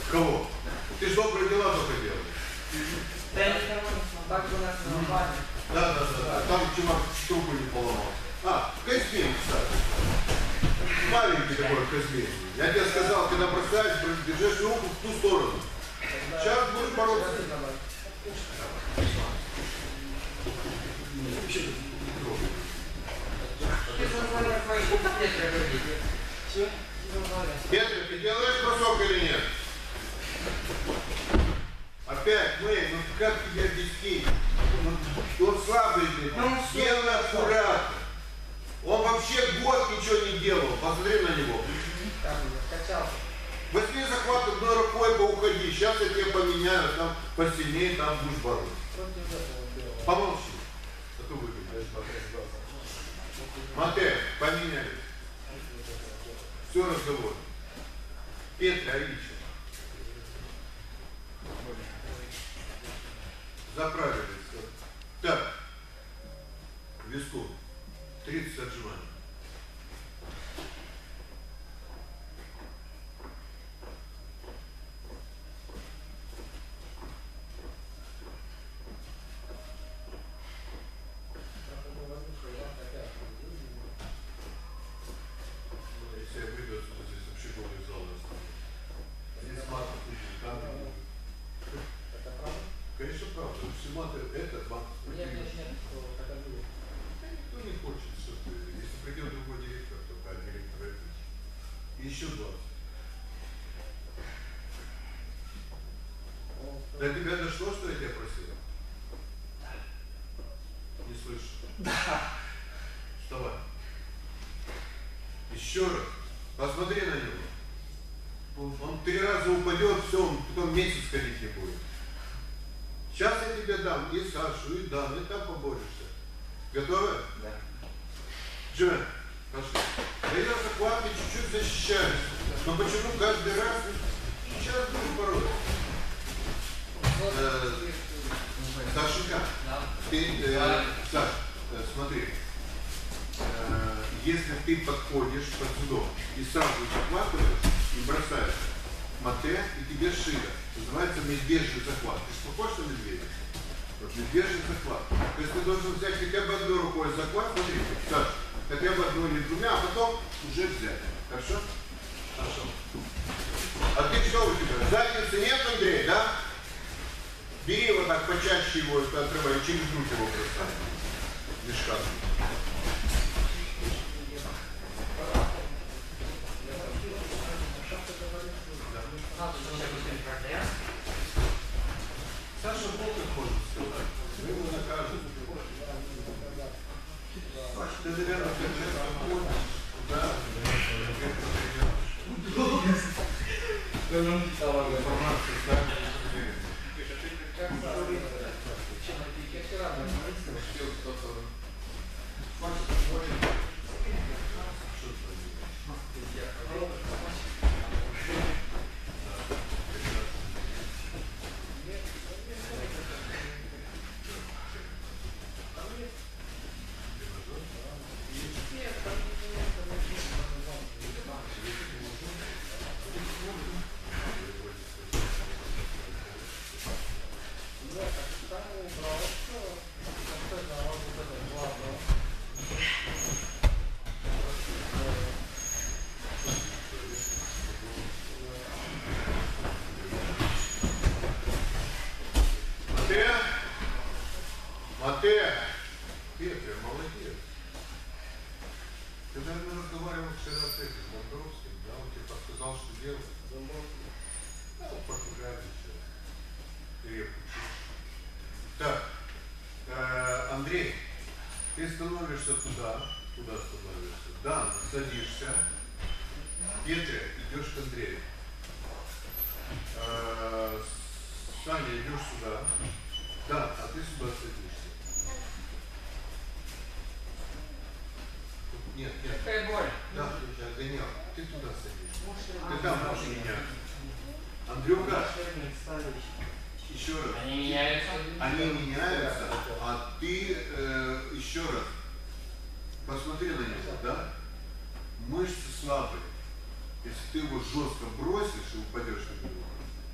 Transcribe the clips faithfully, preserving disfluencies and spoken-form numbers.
Кого? Ты ж добрые дела только делаешь. Да я не нормально, так у нас нормально. Да, да, да. Там чувак трубу не поломал. А, Казьмин, кстати. Маленький такой Казьмин. Я тебе сказал, когда бросаешь, держишь руку в ту сторону. Сейчас будешь бороться. Петр, ты делаешь бросок или нет? Опять мы, ну как тебе объяснить? Он слабый, делай аккуратно. Он вообще год ничего не делал. Посмотри на него. Возьми захват одной рукой, поуходи. Сейчас я тебе поменяю, там посильнее, там будешь бороться. Помолчи. А то выглядишь. Матэ, поменяли. Все, разговор. Петя, Арича. Заправились. Так. Виску. тридцать отжиманий. Если я выйду отсюда, здесь вообще голый зал останется. Здесь мат, там. Это правда? Конечно, правда. Все маты, это мат. Нет, нет, нет, так и было. Никто не хочет, что ты. Если придет другой директор, то а директор это. Еще двадцать. До тебя дошло, что я тебя просил? Не слышу. Да. Вставай. Еще раз. Посмотри на него. Он три раза упадет, все, он потом месяц ходить не будет. Сейчас я тебе дам и Сашу, и дам, и там поборешься. Готовы? Да. Джимми, пошли. Да я захват, и чуть-чуть защищаюсь. Но почему каждый раз? Сейчас буду бороться. Э, Сашенька, да. ты, э, да. Саш, э, смотри. Э, если ты подходишь под судом и сразу захватываешь и бросаешь мате, и тебе шире. Называется медвежий захват. Ты же похож на медведя? Вот медвежий захват. То есть ты должен взять хотя бы одной рукой захват, смотри, Саш, хотя бы одной или двумя, а потом уже взять. Хорошо? Хорошо. А ты что у тебя? Задницы нет, Андрей, да? Бери вот так почаще его, отрывай, через грудь его бросай. Мешками. Саша плохо ходит сюда. Вы его накажете. Ты, наверное, как ходишь. Да? Вы нам давали информацию, да? Матэ! Петя, молодец. Ты, наверное, разговаривал вчера с этим Домбровским, да? Он тебе подсказал, что делать? Домбровский? Да, он Португалии сейчас. Репу чушь. Так, э, Андрей, ты становишься туда, туда становишься. Да, садишься. Петя, идешь к Андрею. Э, Саня, идешь сюда. Да, а ты сюда садишься. Нет, нет. Какая боль? Да, я гонял. Ты туда садишься. Ты там можешь менять. Андрюха, еще раз. Они меняются? Они меняются, а ты э, еще раз. Посмотри на него, да? Мышцы слабые. Если ты его жестко бросишь и упадешь на него,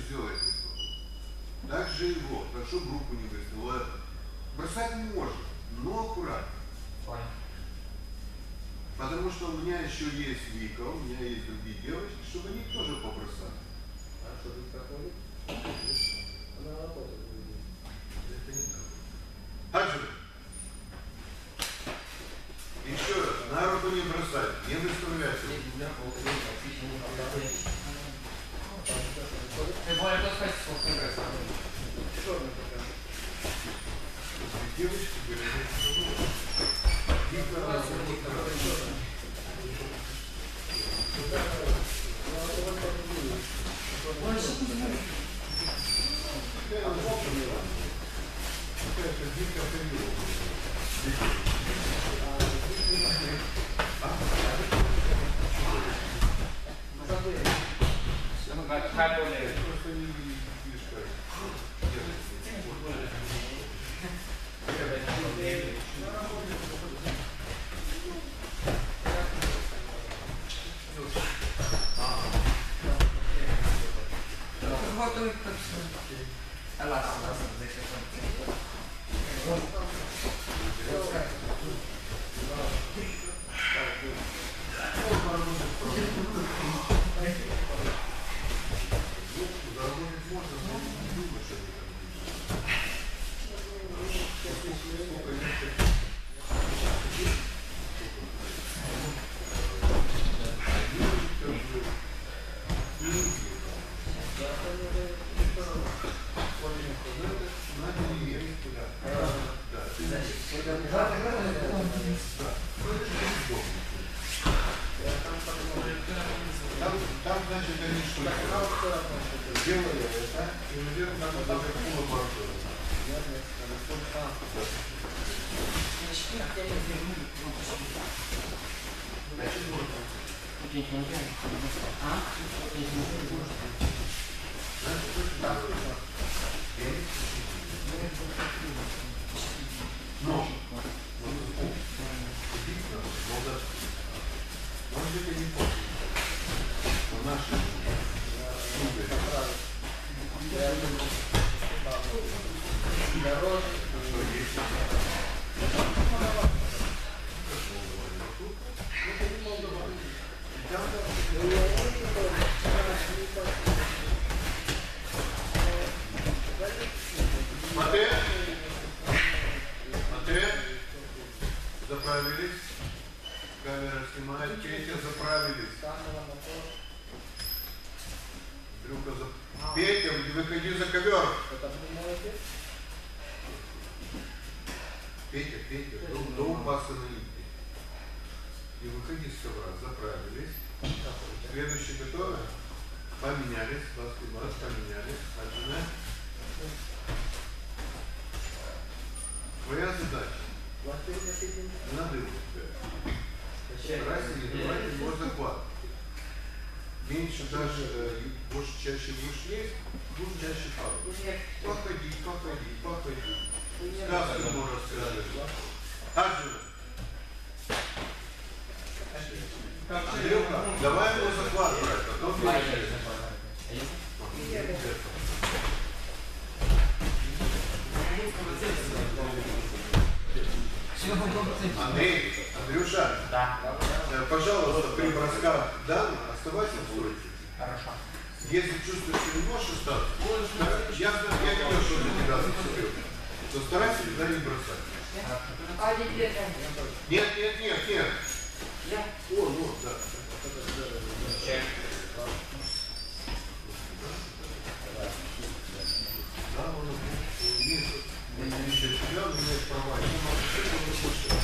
сделай это. Так же его, хорошо группу не выставил, ладно. Бросать можно, но аккуратно. Понял. Потому что у меня еще есть Вика, у меня есть другие девочки, чтобы они тоже побросали. А что тут проходит? Она работает. Это не так. Также, еще раз, на руку не бросать, не выставлять. Ты более кто сказать, сколько играть? Черный пока. Девочки говорят, Вика, она какая-то Вика Камилова. Ну, какая более... Просто не видишь, как. Готовы как все. Аллах, Аллах, Заработать можно, но не думаю, что это сколько лет. Там, там, значит, они что делали это, и, наверное, надо там какую лабораторию. Значит, но, может быть, я не помню. Но наши дороже. Смотри, смотри, заправились, камера снимает, Петя, заправились. Дрюка, за... Петя, не выходи за ковер. Петя, Петя, до, до упаса на липке. Не выходи с ковра, заправились. Следующий готовы? Поменялись, бас-бас, поменялись. Один. Твоя задача. Не надо его сказать. Старайся не давать его захват. Меньше даже, э, больше чаще будешь есть, будешь чаще падать. Походи, походи, походи. Сказку ему расскажи. Аджина. Андрюха, давай его захват брать, потом перейдем. Андрей, Андрюша, да. Пожалуйста, при бросках данных оставайся в стойке. Хорошо. Если чувствуешь, что не можешь остаться, можешь, я, я не знаю, что для тебя зацепил, то старайся туда не бросать. А теперь Нет, нет, нет, нет. я. О, ну, да. Чек. Да, он имеет, имеет себя, он имеет права, ему надо все это услышать.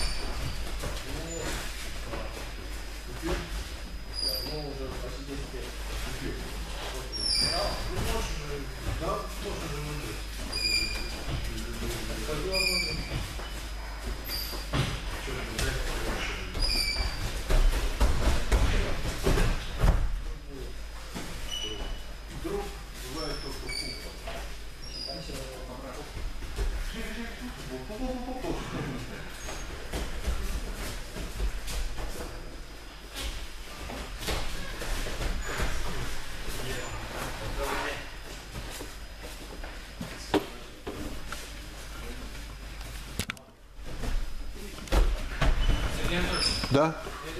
Ну, уже почти десять лет. Да, ну можешь же, да, можно же выжить. Скажи вам нужно. Что, не знаю, Да?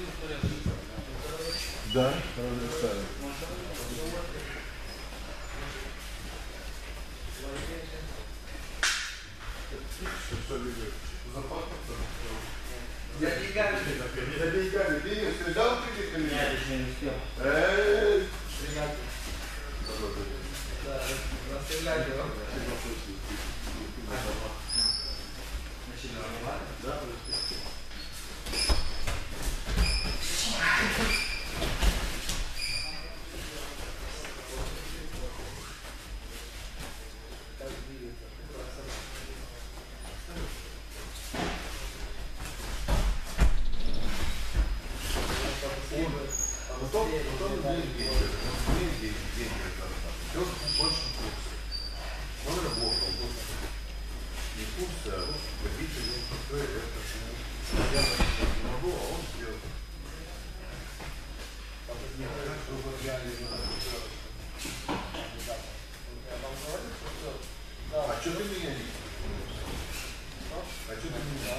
Да, разрешаю. За деньгами. За деньгами. Денег ты дал приехали? Нет, еще не успел. Эй! Да, расстрелять его. Да, потом, потом деньги, деньги, деньги, все больше курса. Он работал, не курсы, а водитель, что это, я не могу, а он сделал. Нет, так, чтобы я не знаю. А что ты меня не А что ты меня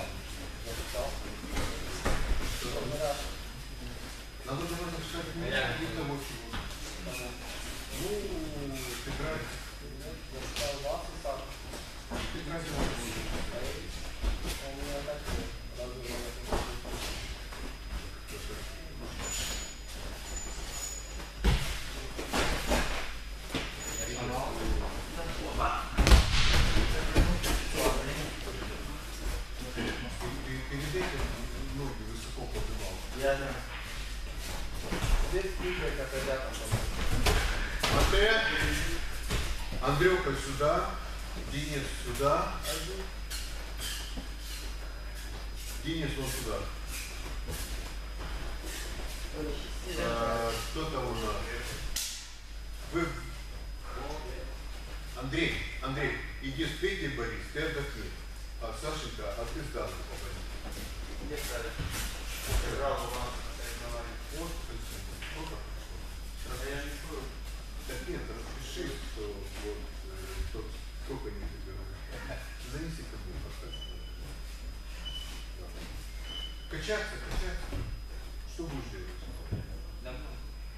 Надо было написать меня и того чего. Ну, ты играешь. Ты играешь. Перед этим ноги высоко поднимал. Я знаю. Здесь видно, как ребята. Матвей, Андрюха сюда, Денис сюда, Денис вон сюда. А, кто там у нас? Вы... Андрей, Андрей, иди с Петей, Борис, ты отдохни. А Сашенька, а ты с Даной попади. Где стали? Играл у вас на соревновании. Вот, сколько прошло? А я же не слышу. Так нет, распиши, что вот э, сколько не добирают. Занеси ко мне, поставь. Качаться, качаться. Что будешь делать? Домой.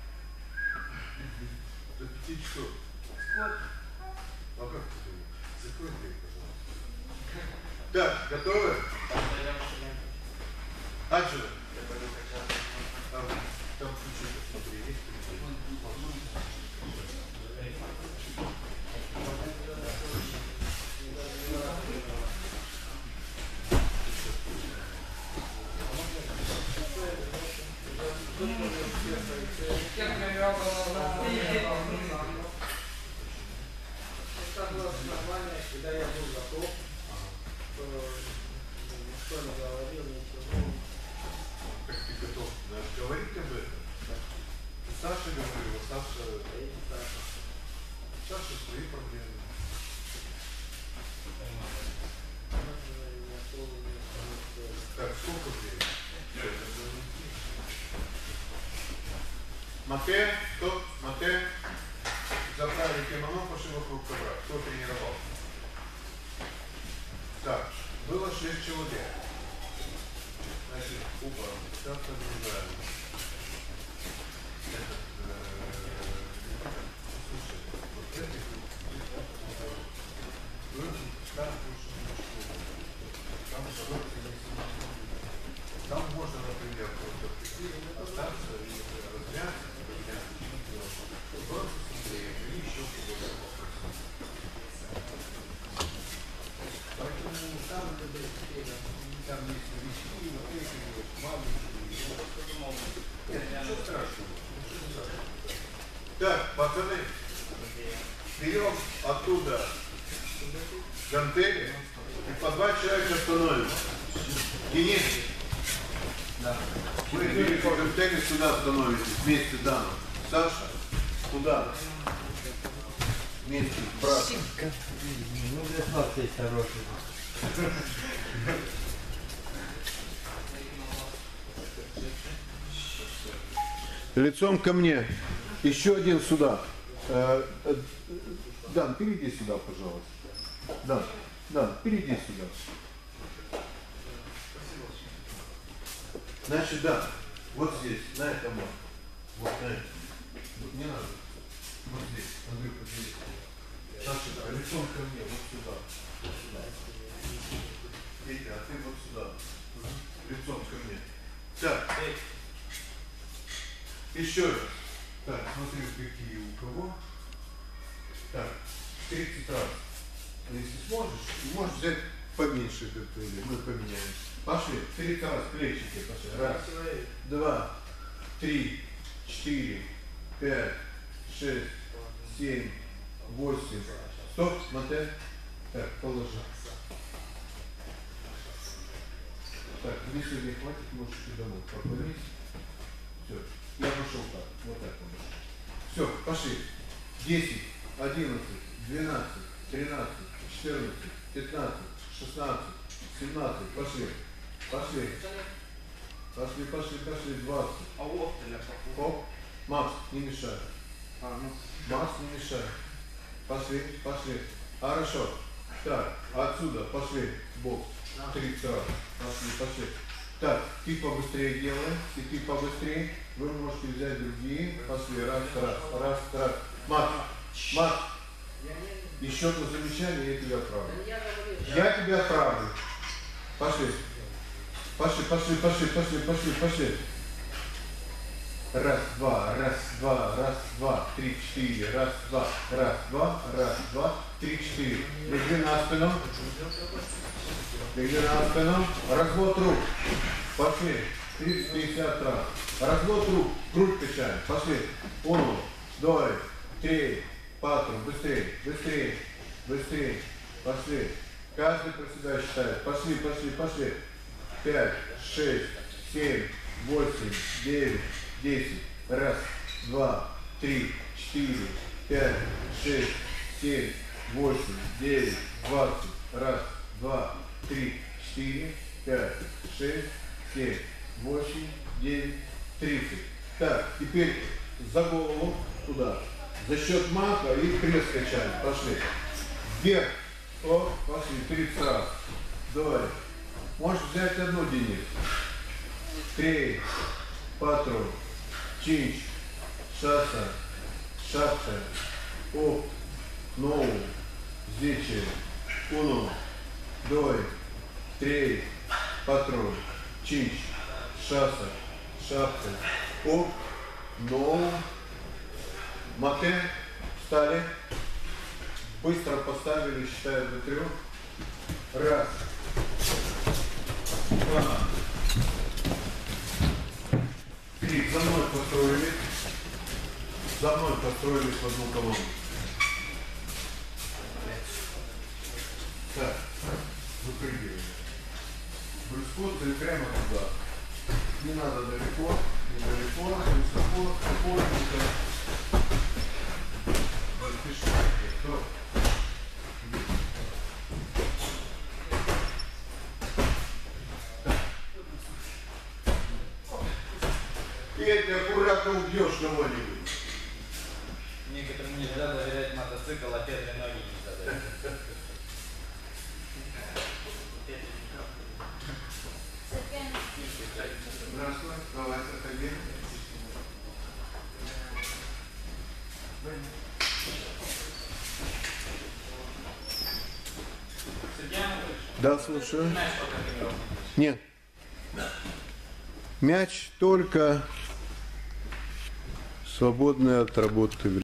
До пяти часов. Сколько? А как ты думаешь? Закрой дверь, пожалуйста. Так, готовы? Аджина. Я пойду качаться. А, там ключи, посмотри, есть ключи? Это было нормально, когда я был готов, то никто не говорил ничего. Как ты готов говорить об этом? Саша говорила, Саша... Саша свои проблемы. Так, сколько времени? Матвей, кто? Матвей? Заправили кимоно, пошли вокруг ковра. Кто тренировал? Так, было шесть человек. Значит, опа, сейчас подгружаем. Этот, э, слушай, вот эти там лучше немножко. Там короткий не снимать. Там можно, например, просто остаться и размяться, подняться, просто смотреть, или еще кого-то попросить. Поэтому там, там есть новички, вот эти вот маленькие. Нет, ничего страшного. Так, пацаны, берем оттуда гантели и по два человека становим. Денис, да. Вы берете гантели, сюда становитесь, вместе с Даном. Саша, туда. Вместе, брат. Ну, для нас есть хороший. Лицом ко мне. Еще один сюда. Э, э, Дан, перейди сюда, пожалуйста. Дан, Дан, перейди сюда. Значит, да, вот здесь, на этом вот. Вот на этом. Вот не надо. Вот здесь. Андрюха, здесь. Саша, лицом ко мне, вот сюда. Вот сюда. Петя, а ты вот сюда. Лицом ко мне. Так. Еще раз. Так, смотри, какие у кого. Так, тридцать раз. Если сможешь, можешь взять поменьше как-то, или мы поменяем. Пошли, тридцать раз плечики пошли. Раз, два, три, четыре, пять, шесть, семь, восемь. Стоп, смотри. Так, положи. Так, если не хватит, можешь и домой. Поклонись. Все. Я пошел так. Вот так вот. Все, пошли. десять, одиннадцать, двенадцать, тринадцать, четырнадцать, пятнадцать, шестнадцать, семнадцать. Пошли. Пошли. Пошли, пошли, пошли. двадцать. А вот ты Оп. Макс, не мешай. А, ну. Макс, не мешай. Пошли, пошли. Хорошо. Так, отсюда пошли в бок. тридцать раз. Пошли, пошли. Так, ты побыстрее делай, и ты побыстрее. Вы можете взять другие. Пошли, раз, раз, раз, раз. Макс, Макс, еще одно замечание, я тебя отправлю. Я тебя отправлю. Пошли. Пошли, пошли, пошли, пошли, пошли, пошли. Раз, два, раз, два, раз, два, три, четыре, раз, два, раз, два, раз, два, три, четыре. Легли на спину. Легли на спину. Развод рук. Пошли. тридцать пятьдесят раз. Развод рук. Грудь качаем. Пошли. Уно, два, три, патру. Быстрее, быстрее, быстрее. Пошли. Каждый про себя считает. Пошли, пошли, пошли. Пять, шесть, семь, восемь, девять, десять. Раз, два, три, четыре, пять, шесть, семь, восемь, девять, двадцать. Раз, два, три, четыре, пять, шесть, семь, восемь, девять, тридцать. Так, теперь за голову туда. За счет мака и пресс качаем. Пошли. Вверх. О, пошли. тридцать раз. Давай. Можешь взять одну, Денис. Три, патру, чинч, шаса, шапка, оп, ноу, зечи, уну, дой, три, патру, чинч, шаса, шапка, оп, ноу, мате, встали, быстро поставили, считаю до трех, раз, два, три, за мной построились, за мной построились в одну колонну. Так, выпрыгиваем. Брюскот и прямо туда. Не надо далеко, недалеко, высоко, спокойненько. Пиши. Кто? Петя, аккуратно убьешь кого-нибудь. Некоторым нельзя доверять мотоцикл, а Петре ноги не задать. Здравствуй, давай, заходи. Да, слушаю. Нет. Мяч только свободный от работы.